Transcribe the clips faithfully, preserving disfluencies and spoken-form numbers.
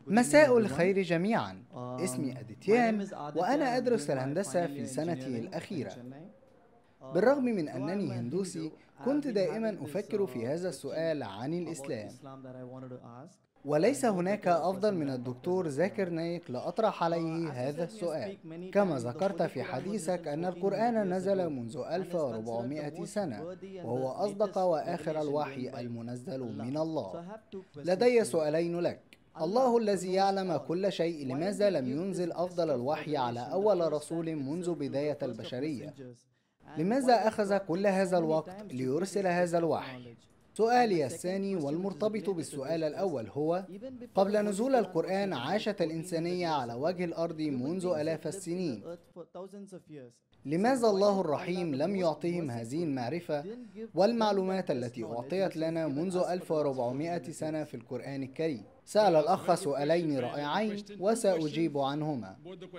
مساء الخير جميعا. اسمي أديتيان وأنا أدرس الهندسة في سنتي الأخيرة. بالرغم من أنني هندوسي، كنت دائما أفكر في هذا السؤال عن الإسلام، وليس هناك أفضل من الدكتور زاكر نايك لأطرح عليه هذا السؤال. كما ذكرت في حديثك أن القرآن نزل منذ ألف وأربعمائة سنة، وهو أصدق وآخر الوحي المنزل من الله. لدي سؤالين لك. الله الذي يعلم كل شيء، لماذا لم ينزل أفضل الوحي على أول رسول منذ بداية البشرية؟ لماذا أخذ كل هذا الوقت ليرسل هذا الوحي؟ سؤالي الثاني والمرتبط بالسؤال الأول هو: قبل نزول القرآن عاشت الإنسانية على وجه الأرض منذ آلاف السنين. لماذا الله الرحيم لم يعطهم هذه المعرفة والمعلومات التي أعطيت لنا منذ ألف وأربعمائة سنة في القرآن الكريم؟ سأل الأخ سؤالين رائعين وسأجيب عنهما.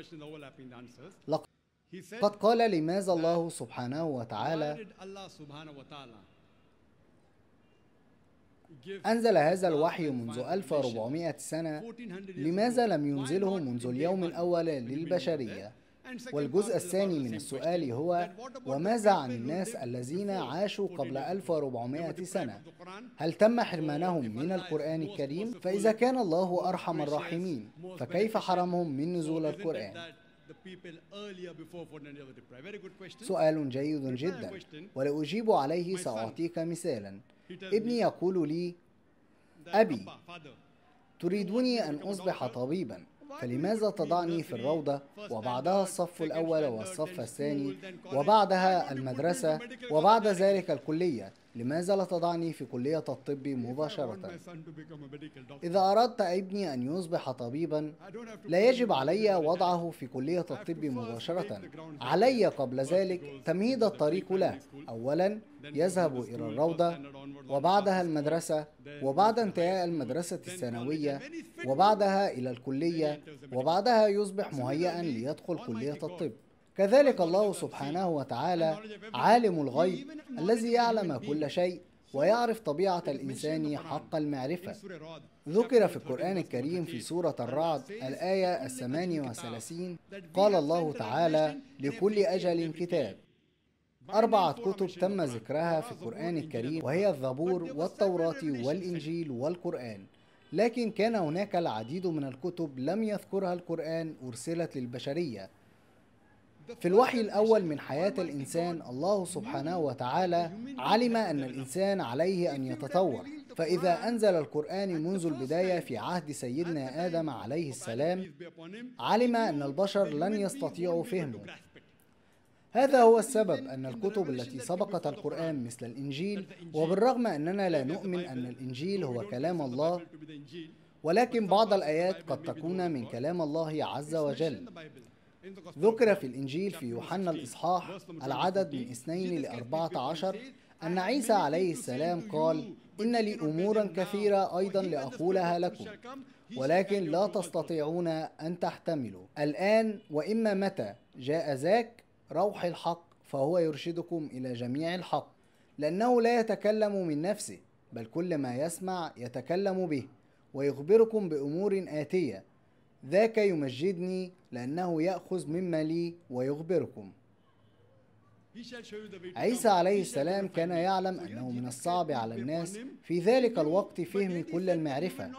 قد قال: لماذا الله سبحانه وتعالى أنزل هذا الوحي منذ ألف وأربعمائة سنة؟ لماذا لم ينزله منذ اليوم الأول للبشرية؟ والجزء الثاني من السؤال هو: وماذا عن الناس الذين عاشوا قبل ألف وأربعمائة سنة؟ هل تم حرمانهم من القرآن الكريم؟ فإذا كان الله أرحم الراحمين، فكيف حرمهم من نزول القرآن؟ سؤال جيد جدا، ولأجيب عليه سأعطيك مثالا. ابني يقول لي: أبي، تريدني أن أصبح طبيبا، فلماذا تضعني في الروضة وبعدها الصف الأول والصف الثاني وبعدها المدرسة وبعد ذلك الكلية؟ لماذا لا تضعني في كلية الطب مباشرة؟ إذا أردت ابني أن يصبح طبيبا، لا يجب علي وضعه في كلية الطب مباشرة. علي قبل ذلك تمهيد الطريق له. أولا يذهب إلى الروضة، وبعدها المدرسة، وبعد انتهاء المدرسة الثانوية، وبعدها إلى الكلية، وبعدها يصبح مهيئا ليدخل كلية الطب. كذلك الله سبحانه وتعالى عالم الغيب الذي يعلم كل شيء ويعرف طبيعة الإنسان حق المعرفة. ذكر في القرآن الكريم في سورة الرعد الآية الثامنة والثلاثين: قال الله تعالى: لكل أجل كتاب. أربعة كتب تم ذكرها في القرآن الكريم، وهي الزبور والتوراة والإنجيل والقرآن. لكن كان هناك العديد من الكتب لم يذكرها القرآن أرسلت للبشرية. في الوحي الأول من حياة الإنسان، الله سبحانه وتعالى علم أن الإنسان عليه أن يتطور، فإذا أنزل القرآن منذ البداية في عهد سيدنا آدم عليه السلام، علم أن البشر لن يستطيعوا فهمه. هذا هو السبب أن الكتب التي سبقت القرآن مثل الإنجيل، وبالرغم أننا لا نؤمن أن الإنجيل هو كلام الله، ولكن بعض الآيات قد تكون من كلام الله عز وجل. ذكر في الإنجيل في يوحنا الإصحاح العدد من اثنين لأربعة عشر أن عيسى عليه السلام قال: إن لي أمورا كثيرة أيضا لأقولها لكم، ولكن لا تستطيعون أن تحتملوا الآن، وإما متى جاء ذاك روح الحق فهو يرشدكم إلى جميع الحق، لأنه لا يتكلم من نفسه، بل كل ما يسمع يتكلم به، ويخبركم بأمور آتية، ذاك يمجدني، لأنه يأخذ مما لي ويخبركم. عيسى عليه السلام كان يعلم أنه من الصعب على الناس في ذلك الوقت فهم كل المعرفة،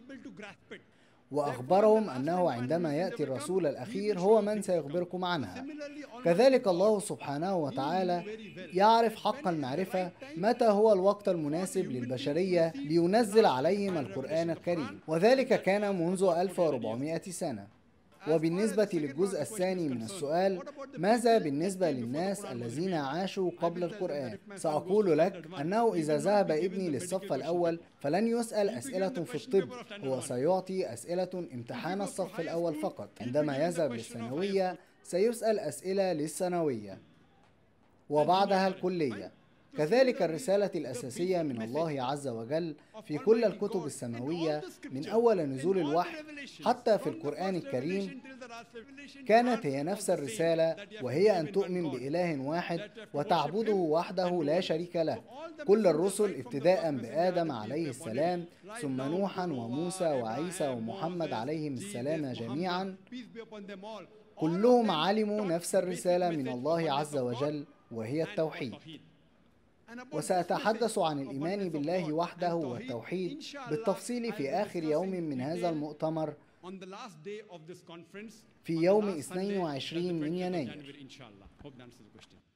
وأخبرهم أنه عندما يأتي الرسول الأخير هو من سيخبركم عنها. كذلك الله سبحانه وتعالى يعرف حق المعرفة متى هو الوقت المناسب للبشرية لينزل عليهم القرآن الكريم، وذلك كان منذ ألف وأربعمائة سنة. وبالنسبة للجزء الثاني من السؤال: ماذا بالنسبة للناس الذين عاشوا قبل القرآن؟ سأقول لك أنه إذا ذهب ابني للصف الأول فلن يسأل أسئلة في الطب، هو سيعطي أسئلة امتحان الصف الأول فقط. عندما يذهب للثانوية سيسأل أسئلة للثانوية، وبعدها الكلية. كذلك الرسالة الأساسية من الله عز وجل في كل الكتب السماوية من أول نزول الوحي حتى في القرآن الكريم كانت هي نفس الرسالة، وهي أن تؤمن بإله واحد وتعبده وحده لا شريك له. كل الرسل ابتداء بآدم عليه السلام ثم نوحا وموسى وعيسى ومحمد عليهم السلام جميعا كلهم علموا نفس الرسالة من الله عز وجل وهي التوحيد. وسأتحدث عن الإيمان بالله وحده والتوحيد بالتفصيل في آخر يوم من هذا المؤتمر في يوم اثنين وعشرين من يناير.